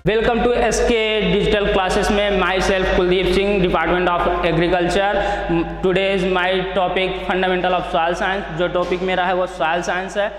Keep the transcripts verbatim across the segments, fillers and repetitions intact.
Welcome to S K digital classes में myself Kuldeep Singh, department of agriculture. Today is my topic fundamental of soil science. जो topic मेरा है वो soil science है।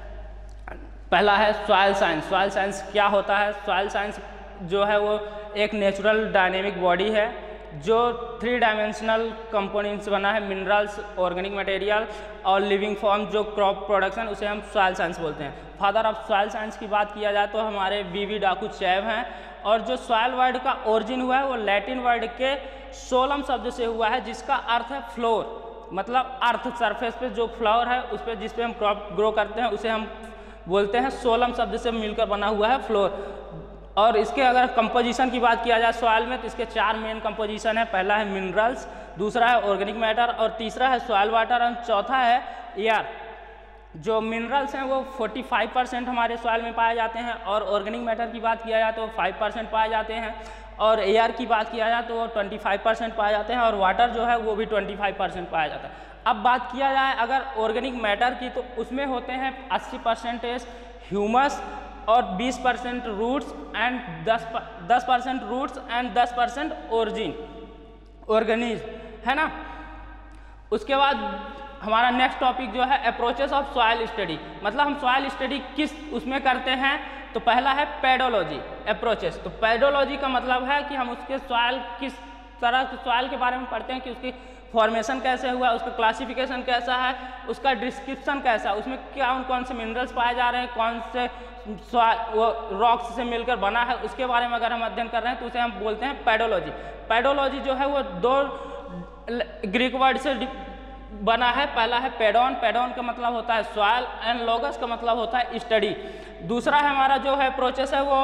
पहला है सॉइल साइंस। सॉइल साइंस क्या होता है? सॉइल साइंस जो है वो एक नेचुरल डायनेमिक बॉडी है जो थ्री डायमेंशनल कंपोनेंट्स बना है, मिनरल्स, ऑर्गेनिक मटेरियल और लिविंग फॉर्म जो क्रॉप प्रोडक्शन, उसे हम सॉइल साइंस बोलते हैं। फादर ऑफ सॉइल साइंस की बात किया जाए तो हमारे बी वी डाकुचैव हैं। और जो सॉइल वर्ड का ओरिजिन हुआ है वो लैटिन वर्ड के सोलम शब्द से हुआ है, जिसका अर्थ है फ्लोर, मतलब अर्थ सरफेस पे जो फ्लावर है उस पर जिस पे हम क्रॉप ग्रो करते हैं उसे हम बोलते हैं, सोलम शब्द से मिलकर बना हुआ है फ्लोर। और इसके अगर कंपोजिशन की बात किया जाए सॉइल में तो इसके चार मेन कंपोजिशन है। पहला है मिनरल्स, दूसरा है ऑर्गेनिक मैटर और तीसरा है सॉइल वाटर और चौथा है एयर। जो मिनरल्स हैं वो पैंतालीस परसेंट हमारे सॉइल में पाए जाते हैं और ऑर्गेनिक मैटर की बात किया जाए तो पाँच परसेंट पाए जाते हैं और एयर की बात किया जाए तो वो पच्चीस परसेंट पाए जाते हैं और वाटर जो है वो भी पच्चीस परसेंट पाया जाता है। अब बात किया जाए अगर ऑर्गेनिक मैटर की तो उसमें होते हैं अस्सी परसेंटेज ह्यूमस और बीस परसेंट रूट्स एंड दस परसेंट रूट्स एंड दस परसेंट ओरिजिन ऑर्गेनिज्म, है ना। उसके बाद हमारा नेक्स्ट टॉपिक जो है अप्रोचेस ऑफ सॉइल स्टडी, मतलब हम सॉइल स्टडी किस उसमें करते हैं। तो पहला है पेडोलॉजी अप्रोचेस। तो पेडोलॉजी का मतलब है कि हम उसके सॉइल किस तरह के सॉइल के बारे में पढ़ते हैं कि उसकी फॉर्मेशन कैसे हुआ, उसका क्लासिफिकेशन कैसा है, उसका डिस्क्रिप्शन कैसा है, उसमें कौन कौन से मिनरल्स पाए जा रहे हैं, कौन से वो रॉक्स से मिलकर बना है, उसके बारे में अगर हम अध्ययन कर रहे हैं तो उसे हम बोलते हैं पेडोलॉजी। पेडोलॉजी जो है वो दो ग्रीक वर्ड से बना है। पहला है पेडोन, पेडोन का मतलब होता है सॉइल एंड लोगस का मतलब होता है स्टडी। दूसरा है हमारा जो है प्रोसेस है वो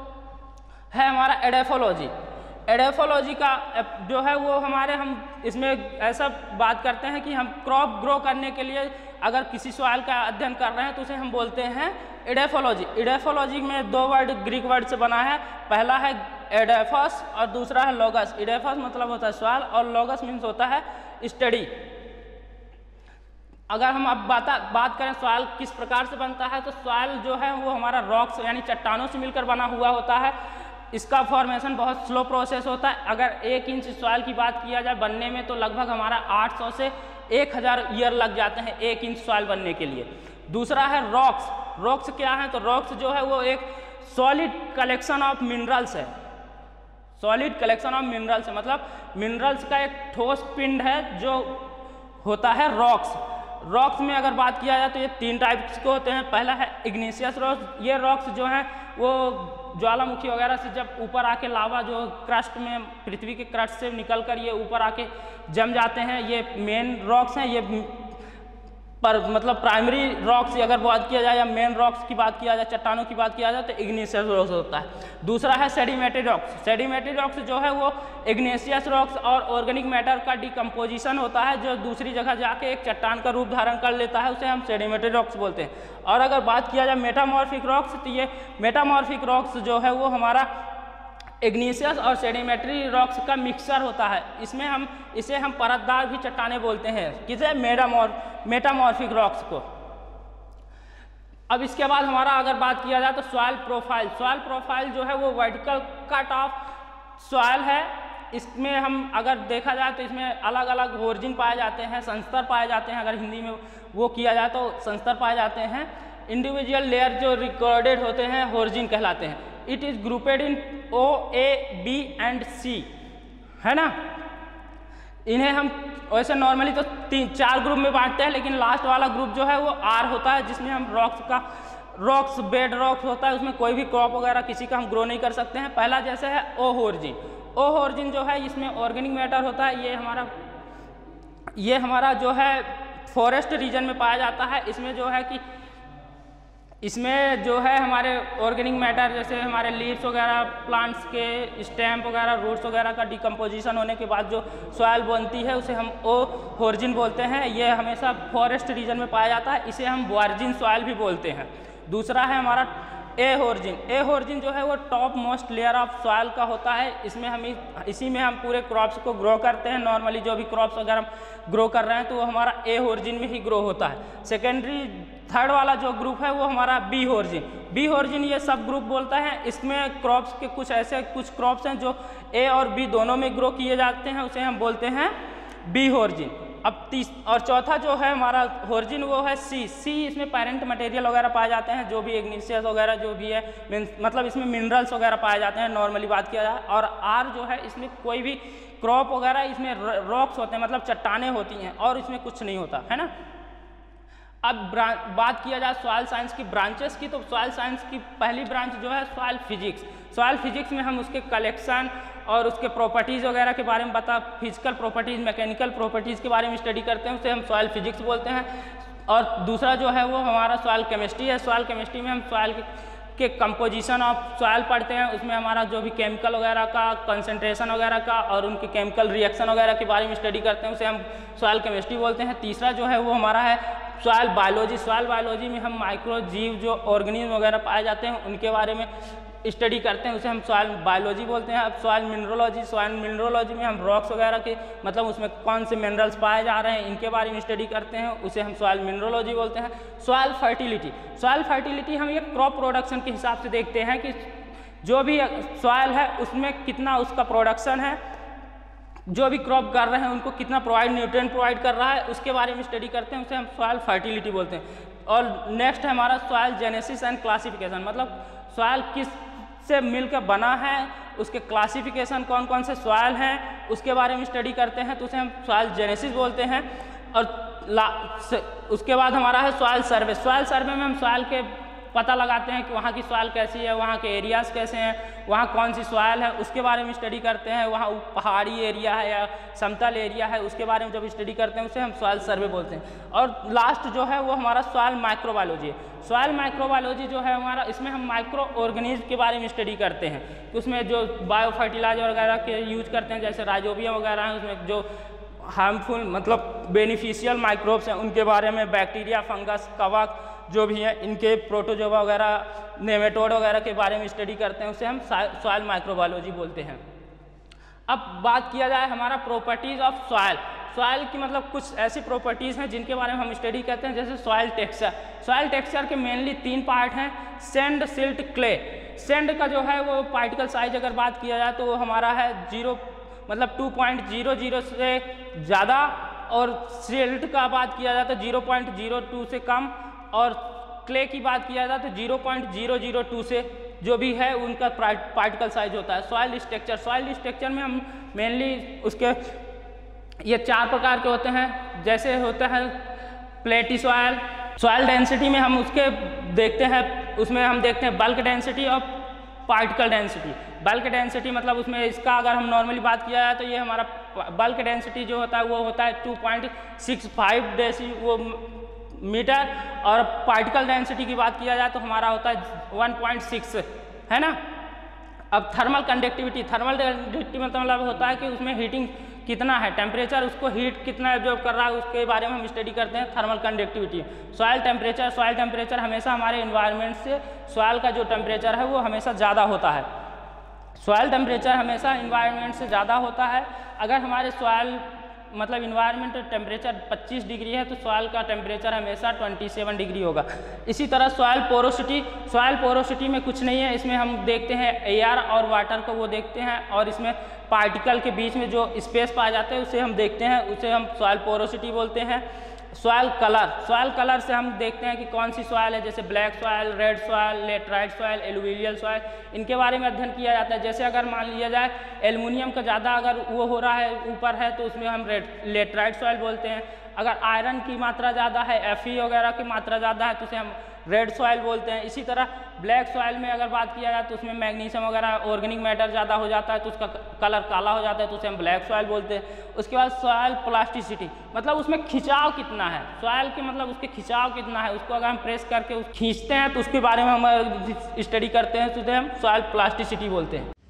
है हमारा एडेफोलॉजी। एडेफोलॉजी का जो है वो हमारे हम इसमें ऐसा बात करते हैं कि हम क्रॉप ग्रो करने के लिए अगर किसी सॉइल का अध्ययन कर रहे हैं तो उसे हम बोलते हैं एडेफोलॉजी। एडेफोलॉजी में दो वर्ड ग्रीक वर्ड से बना है, पहला है एडेफस और दूसरा है लोगस। एडेफस मतलब होता है सॉइल और लोगस मीन्स होता है स्टडी। अगर हम अब बात बात करें सॉइल किस प्रकार से बनता है तो सॉइल जो है वो हमारा रॉक्स यानी चट्टानों से मिलकर बना हुआ होता है। इसका फॉर्मेशन बहुत स्लो प्रोसेस होता है। अगर एक इंच सॉइल की बात किया जाए बनने में तो लगभग हमारा आठ सौ से एक हज़ार ईयर लग जाते हैं एक इंच सॉइल बनने के लिए। दूसरा है रॉक्स। रॉक्स क्या है? तो रॉक्स जो है वो एक सॉलिड कलेक्शन ऑफ मिनरल्स है। सॉलिड कलेक्शन ऑफ मिनरल्स है मतलब मिनरल्स का एक ठोस पिंड है जो होता है रॉक्स। रॉक्स में अगर बात किया जाए तो ये तीन टाइप्स के होते हैं। पहला है इग्नेशियस रॉक्स। ये रॉक्स जो हैं वो ज्वालामुखी वगैरह से जब ऊपर आके लावा जो क्रस्ट में पृथ्वी के क्रस्ट से निकलकर ये ऊपर आके जम जाते हैं, ये मेन रॉक्स हैं। ये पर मतलब प्राइमरी रॉक्स अगर बात किया जाए या मेन रॉक्स की बात किया जाए, चट्टानों की बात किया जाए तो इग्नेशियस रॉक्स होता है। दूसरा है सेडिमेंट्री रॉक्स। सेडिमेंट्री रॉक्स जो है वो इग्नेशियस रॉक्स और ऑर्गेनिक मैटर का डिकम्पोजिशन होता है जो दूसरी जगह जाके एक चट्टान का रूप धारण कर लेता है, उसे हम सेडिमेंट्री रॉक्स बोलते हैं। और अगर बात किया जाए मेटामॉर्फिक रॉक्स तो ये मेटामॉर्फिक रॉक्स जो है वो हमारा इग्नेशियस और सेडिमेंट्री रॉक्स का मिक्सचर होता है। इसमें हम इसे हम परतदार भी चट्टाने बोलते हैं, किसे मेटामॉर्फ मेटामॉर्फिक रॉक्स को। अब इसके बाद हमारा अगर बात किया जाए तो सॉइल प्रोफाइल। सॉइल प्रोफाइल जो है वो वर्टिकल कट ऑफ सॉइल है। इसमें हम अगर देखा जाए तो इसमें अलग अलग ओरिजिन पाए जाते हैं, संस्तर पाए जाते हैं। अगर हिंदी में वो किया जाए तो संस्तर पाए जाते हैं। इंडिविजुअल लेयर जो रिकॉर्डेड होते हैं ओरिजिन कहलाते हैं। It is grouped in O A B and C, है ना। इन्हें हम वैसे नॉर्मली तो तीन चार ग्रुप में बांटते हैं, लेकिन लास्ट वाला ग्रुप जो है वो आर होता है जिसमें हम रॉक्स का रॉक्स बेड रॉक्स होता है, उसमें कोई भी क्रॉप वगैरह किसी का हम ग्रो नहीं कर सकते हैं। पहला जैसे है ओ ओरिजिन। ओ ओरिजिन जो है इसमें ऑर्गेनिक मैटर होता है। ये हमारा ये हमारा जो है फॉरेस्ट रीजन में पाया जाता है। इसमें जो है कि इसमें जो है हमारे ऑर्गेनिक मैटर जैसे हमारे लीव्स वगैरह, प्लांट्स के स्टेम वगैरह, रूट्स वगैरह का डिकम्पोजिशन होने के बाद जो सॉइल बनती है उसे हम ओ ओरिजिन बोलते हैं। ये हमेशा फॉरेस्ट रीजन में पाया जाता है, इसे हम वर्जिन सॉइल भी बोलते हैं। दूसरा है हमारा ए होर्जिन, ए होर्जिन जो है वो top most layer of soil का होता है। इसमें हम इसी में हम पूरे क्रॉप्स को ग्रो करते हैं। नॉर्मली जो भी क्रॉप्स अगर हम ग्रो कर रहे हैं तो वो हमारा ए होर्जिन में ही ग्रो होता है। सेकेंडरी थर्ड वाला जो ग्रुप है वो हमारा बी होर्जिन, बी होर्जिन ये सब ग्रुप बोलता है। इसमें क्रॉप्स के कुछ ऐसे कुछ क्रॉप्स हैं जो ए और बी दोनों में ग्रो किए जाते हैं, उसे हम बोलते हैं बी होर्जिन। अब तीस और चौथा जो है हमारा होर्जिन वो है सी, सी इसमें पेरेंट मटेरियल वगैरह पाए जाते हैं, जो भी इग्निशियस वगैरह जो भी है, मतलब इसमें मिनरल्स वगैरह पाए जाते हैं नॉर्मली बात किया जाए। और आर जो है इसमें कोई भी क्रॉप वगैरह, इसमें रॉक्स होते हैं, मतलब चट्टानें होती हैं और इसमें कुछ नहीं होता है ना। अब बात किया जाए सॉइल साइंस की ब्रांचेस की, तो सॉइल साइंस की पहली ब्रांच जो है सॉइल फिजिक्स। सॉइल फिजिक्स में हम उसके कलेक्शन और उसके प्रॉपर्टीज़ वगैरह के बारे में बता, फिजिकल प्रॉपर्टीज़, मैकेनिकल प्रॉपर्टीज़ के बारे में स्टडी करते हैं, उसे हम सॉइल फिजिक्स बोलते हैं। और दूसरा जो है वो हमारा सॉइल केमिस्ट्री है। सॉइल केमिस्ट्री में हम सॉइल के कंपोजिशन ऑफ सॉइल पढ़ते हैं, उसमें हमारा जो भी केमिकल वगैरह का कंसंट्रेशन वगैरह का और उनके केमिकल रिएक्शन वगैरह के बारे में स्टडी करते हैं, उसे हम सॉइल केमिस्ट्री बोलते हैं। तीसरा जो है वो हमारा है सॉइल बायोलॉजी। सॉइल बायोलॉजी में हम माइक्रो जीव जो ऑर्गेनिज्म वगैरह पाए जाते हैं उनके बारे में स्टडी करते हैं, उसे हम सॉइल बायोलॉजी बोलते हैं। अब सॉइल मिनरोलॉजी, सॉइल मिनरोलॉजी में हम रॉक्स वगैरह के, मतलब उसमें कौन से मिनरल्स पाए जा रहे हैं इनके बारे में स्टडी करते हैं, उसे हम सॉइल मिनरोलॉजी बोलते हैं। सॉइल फर्टिलिटी, सॉइल फर्टिलिटी हम ये क्रॉप प्रोडक्शन के हिसाब से देखते हैं कि जो भी सॉइल है उसमें कितना उसका प्रोडक्शन है, जो भी क्रॉप कर रहे हैं उनको कितना प्रोवाइड न्यूट्रिएंट प्रोवाइड कर रहा है, उसके बारे में स्टडी करते हैं, उसे हम सॉइल फर्टिलिटी बोलते हैं। और नेक्स्ट है हमारा सॉइल जेनेसिस एंड क्लासिफिकेशन, मतलब सॉइल किस से मिलकर बना है, उसके क्लासिफिकेशन कौन कौन से सॉइल हैं उसके बारे में स्टडी करते हैं, तो उसे हम सॉइल जेनेसिस बोलते हैं। और ला, उसके बाद हमारा है सॉइल सर्वे। सॉइल सर्वे में हम सॉइल के पता लगाते हैं कि वहाँ की सॉइल कैसी है, वहाँ के एरियाज़ कैसे हैं, वहाँ कौन सी सॉइल है उसके बारे में स्टडी करते हैं। वहाँ पहाड़ी एरिया है या समतल एरिया है उसके बारे में जब स्टडी करते हैं उसे हम सॉइल सर्वे बोलते हैं। और लास्ट जो है वो हमारा सॉइल माइक्रोबायोलॉजी है। सॉइल माइक्रोबायोलॉजी जो है हमारा, इसमें हम माइक्रो ऑर्गेनिज्म के बारे में स्टडी करते हैं, उसमें जो बायो फर्टिलाइजर वगैरह के यूज करते हैं जैसे राइजोबियम वगैरह हैं, उसमें जो हार्मफुल मतलब बेनिफिशियल माइक्रोब्स हैं उनके बारे में, बैक्टीरिया, फंगस, कवक जो भी है इनके प्रोटोजोआ वगैरह, नेमेटोड वगैरह के बारे में स्टडी करते हैं, उसे हम सॉइल माइक्रोबायोलॉजी बोलते हैं। अब बात किया जाए हमारा प्रॉपर्टीज़ ऑफ सॉइल। सॉइल की मतलब कुछ ऐसी प्रॉपर्टीज़ हैं जिनके बारे में हम स्टडी करते हैं, जैसे सॉइल टेक्सचर। सॉइल टेक्सचर के मेनली तीन पार्ट हैं, सैंड, सिल्ट, क्ले। सैंड का जो है वो पार्टिकल साइज अगर बात किया जाए तो वो हमारा है जीरो मतलब टू पॉइंट जीरो जीरो से ज़्यादा, और सिल्ट का बात किया जाए तो जीरो पॉइंट जीरो टू से कम, और क्ले की बात किया जाए तो zero point zero zero two से जो भी है उनका पार्टिकल साइज होता है। सॉइल स्ट्रक्चर, सॉइल स्ट्रक्चर में हम मेनली उसके ये चार प्रकार के होते हैं, जैसे होता है प्लेटी सॉइल। सॉइल डेंसिटी में हम उसके देखते हैं, उसमें हम देखते हैं बल्क डेंसिटी और पार्टिकल डेंसिटी। बल्क डेंसिटी मतलब उसमें इसका अगर हम नॉर्मली बात किया जाए तो ये हमारा बल्क डेंसिटी जो होता है वो होता है टू पॉइंट सिक्स फाइव डेसी वो मीटर, और पार्टिकल डेंसिटी की बात किया जाए तो हमारा होता है वन पॉइंट सिक्स, है ना। अब थर्मल कंडक्टिविटी, थर्मल कंडक्टिविटी मतलब होता है कि उसमें हीटिंग कितना है, टेम्परेचर उसको हीट कितना एब्जॉर्ब कर रहा है उसके बारे में हम स्टडी करते हैं, thermal conductivity. Soil temperature, soil temperature हमेशा हमारे इन्वायरमेंट से सॉइल का जो टेम्परेचर है वो हमेशा ज़्यादा होता है। सॉइल टेम्परेचर हमेशा इन्वायरमेंट से ज़्यादा होता है। अगर हमारे सॉइल मतलब इन्वायरमेंट टेम्परेचर पच्चीस डिग्री है तो सॉइल का टेम्परेचर हमेशा सत्ताईस डिग्री होगा। इसी तरह सॉइल पोरोसिटी, सॉइल पोरोसिटी में कुछ नहीं है, इसमें हम देखते हैं एयर और वाटर को वो देखते हैं, और इसमें पार्टिकल के बीच में जो स्पेस पाए जाते हैं उसे हम देखते हैं, उसे हम सॉइल पोरोसिटी बोलते हैं। सॉइल कलर, सॉइल कलर से हम देखते हैं कि कौन सी सॉइल है, जैसे black soil, red soil, laterite soil, alluvial soil, इनके बारे में अध्ययन किया जाता है। जैसे अगर मान लिया जाए एल्युमिनियम का ज़्यादा अगर वो हो रहा है ऊपर है तो उसमें हम रेड लेटराइट सॉइल बोलते हैं। अगर आयरन की मात्रा ज़्यादा है, एफ ई वगैरह की मात्रा ज़्यादा है तो उसे हम रेड सॉइल बोलते हैं। इसी तरह ब्लैक सॉइल में अगर बात किया जाए तो उसमें मैग्नीशियम वगैरह ऑर्गेनिक मैटर ज़्यादा हो जाता है तो उसका कलर काला हो जाता है तो उसे हम ब्लैक सॉइल बोलते हैं। उसके बाद सॉइल प्लास्टिसिटी, मतलब उसमें खिंचाव कितना है, सॉइल के मतलब उसके खिंचाव कितना है, उसको अगर हम प्रेस करके उस खींचते हैं तो उसके बारे में हम स्टडी करते हैं तो उसे हम सॉइल प्लास्टिसिटी बोलते हैं।